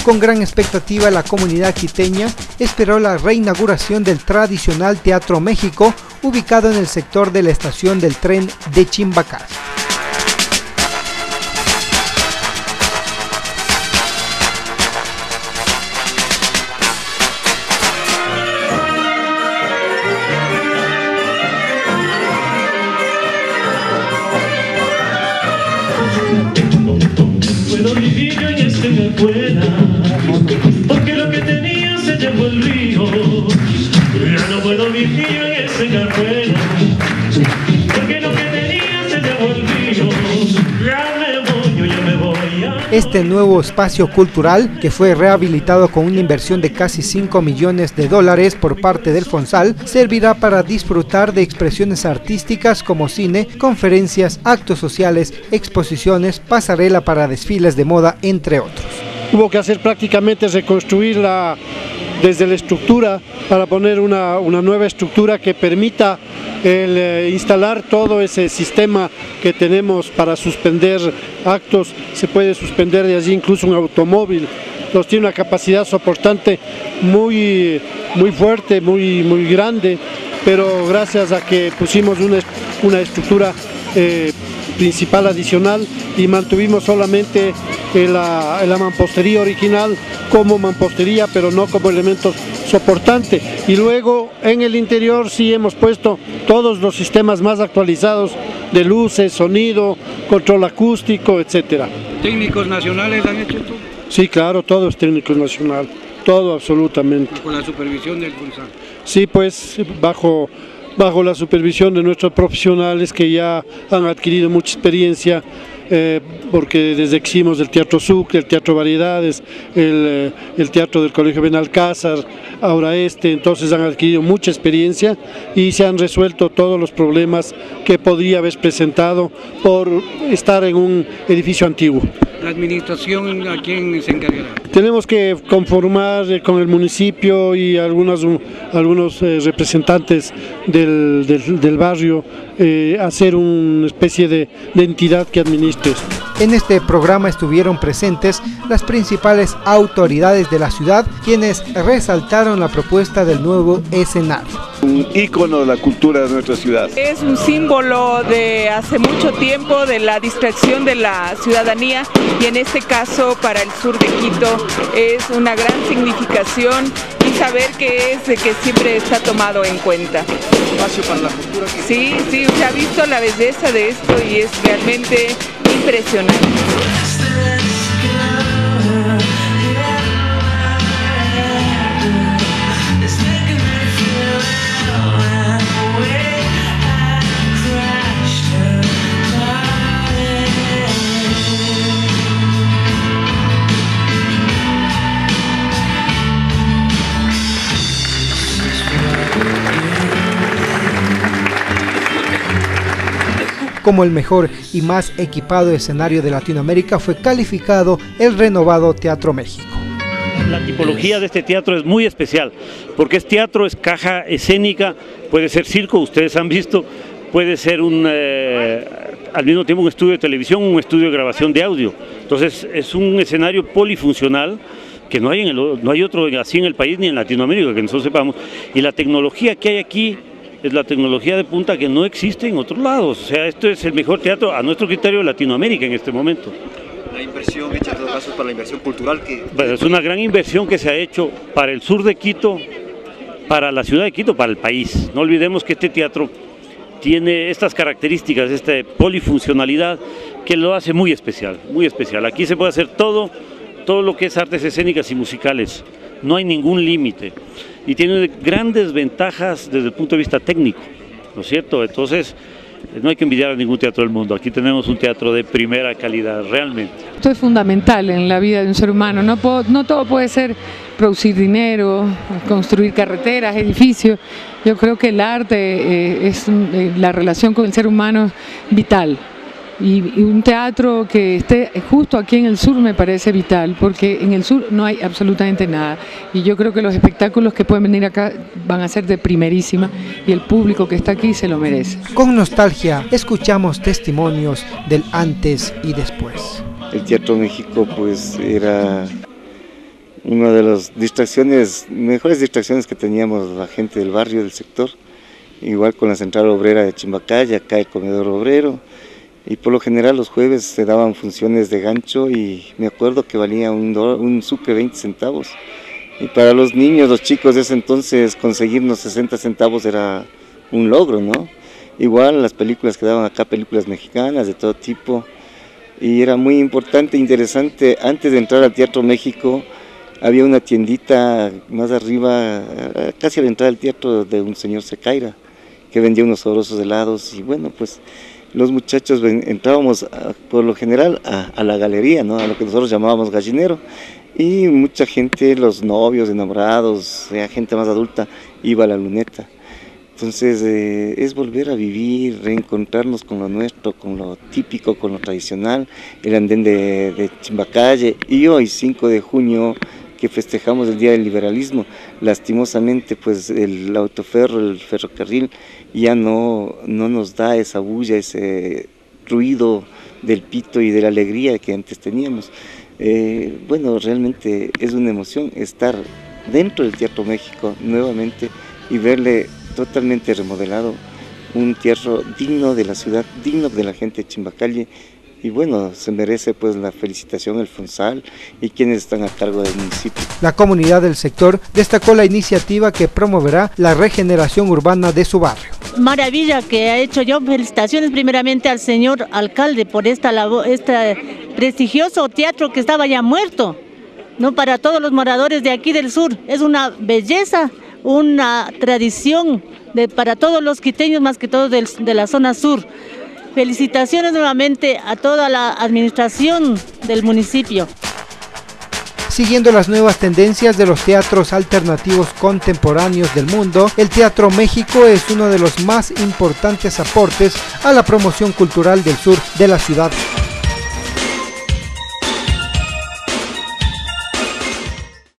Con gran expectativa, la comunidad quiteña esperó la reinauguración del tradicional Teatro México, ubicado en el sector de la estación del tren de Chimbacás. Puedo vivir yo en esta escuela, porque lo que tenía se llevó el río. Ya no puedo vivir yo en esta escuela, porque lo que tenía se llevó el río. Ya me voy, ya me voy. Este nuevo espacio cultural, que fue rehabilitado con una inversión de casi $5 millones por parte del Fonsal, servirá para disfrutar de expresiones artísticas como cine, conferencias, actos sociales, exposiciones, pasarela para desfiles de moda, entre otros. Hubo que hacer prácticamente reconstruirla desde la estructura para poner una nueva estructura que permita instalar todo ese sistema que tenemos para suspender actos. Se puede suspender de allí incluso un automóvil. Entonces tiene una capacidad soportante muy fuerte, muy grande, pero gracias a que pusimos una estructura principal adicional y mantuvimos solamente la mampostería original como mampostería, pero no como elemento soportante. Y luego en el interior sí hemos puesto todos los sistemas más actualizados de luces, sonido, control acústico, etcétera. ¿Técnicos nacionales han hecho esto? Sí, claro, todo es técnico nacional, todo absolutamente. ¿Con la supervisión del Fonsal? Sí, pues bajo la supervisión de nuestros profesionales que ya han adquirido mucha experiencia, porque desde que hicimos el Teatro Sucre, el Teatro Variedades, el Teatro del Colegio Benalcázar, ahora entonces han adquirido mucha experiencia y se han resuelto todos los problemas que podría haber presentado por estar en un edificio antiguo. ¿La administración a quién se encargará? Tenemos que conformar con el municipio y algunos representantes del barrio, hacer una especie de entidad que administre esto. En este programa estuvieron presentes las principales autoridades de la ciudad, quienes resaltaron la propuesta del nuevo escenario. Un ícono de la cultura de nuestra ciudad. Es un símbolo de hace mucho tiempo de la distracción de la ciudadanía y en este caso para el sur de Quito es una gran significación y saber que siempre está tomado en cuenta. Espacio para la cultura. Sí, se ha visto la belleza de esto y es realmente impresionante. Como el mejor y más equipado escenario de Latinoamérica fue calificado el renovado Teatro México. La tipología de este teatro es muy especial, porque es teatro, es caja escénica, puede ser circo, ustedes han visto, puede ser al mismo tiempo un estudio de televisión, un estudio de grabación de audio. Entonces es un escenario polifuncional que no hay otro así en el país ni en Latinoamérica, que nosotros sepamos, y la tecnología que hay aquí es la tecnología de punta que no existe en otros lados. O sea, esto es el mejor teatro a nuestro criterio de Latinoamérica en este momento. La inversión hecha en todo caso para la inversión cultural que... Bueno, es una gran inversión que se ha hecho para el sur de Quito, para la ciudad de Quito, para el país. No olvidemos que este teatro tiene estas características, esta polifuncionalidad que lo hace muy especial, muy especial. Aquí se puede hacer todo lo que es artes escénicas y musicales. No hay ningún límite y tiene grandes ventajas desde el punto de vista técnico, ¿no es cierto? Entonces no hay que envidiar a ningún teatro del mundo, aquí tenemos un teatro de primera calidad, realmente. Esto es fundamental en la vida de un ser humano, no todo puede ser producir dinero, construir carreteras, edificios. Yo creo que el arte es la relación con el ser humano vital. Y un teatro que esté justo aquí en el sur me parece vital, porque en el sur no hay absolutamente nada. Y yo creo que los espectáculos que pueden venir acá van a ser de primerísima y el público que está aquí se lo merece. Con nostalgia escuchamos testimonios del antes y después. El Teatro México pues era Una de las mejores distracciones que teníamos la gente del barrio, del sector, igual con la central obrera de Chimbacay, acá el comedor obrero, y por lo general los jueves se daban funciones de gancho y me acuerdo que valía un sucre 20 centavos. Y para los niños, los chicos de ese entonces, conseguirnos 60 centavos era un logro, ¿no? Igual las películas que daban acá, películas mexicanas de todo tipo, y era muy importante, interesante. Antes de entrar al Teatro México había una tiendita más arriba, casi al entrar al teatro, de un señor Secaira, que vendía unos sabrosos helados, y bueno, pues los muchachos entrábamos por lo general a la galería, ¿no? A lo que nosotros llamábamos gallinero, y mucha gente, los novios, enamorados, gente más adulta, iba a la luneta. Entonces es volver a vivir, reencontrarnos con lo nuestro, con lo típico, con lo tradicional, el andén de Chimbacalle. Y hoy, 5 de junio, que festejamos el Día del Liberalismo, lastimosamente pues el autoferro, el ferrocarril, ya no nos da esa bulla, ese ruido del pito y de la alegría que antes teníamos. Bueno, realmente es una emoción estar dentro del Teatro México nuevamente y verle totalmente remodelado, un teatro digno de la ciudad, digno de la gente de Chimbacalle. Y bueno, se merece pues la felicitación el FONSAL y quienes están a cargo del municipio. La comunidad del sector destacó la iniciativa que promoverá la regeneración urbana de su barrio. Maravilla que ha hecho. Yo felicitaciones primeramente al señor alcalde por este prestigioso teatro que estaba ya muerto, ¿no? Para todos los moradores de aquí del sur, es una belleza, una tradición para todos los quiteños, más que todos de la zona sur. Felicitaciones nuevamente a toda la administración del municipio. Siguiendo las nuevas tendencias de los teatros alternativos contemporáneos del mundo, el Teatro México es uno de los más importantes aportes a la promoción cultural del sur de la ciudad.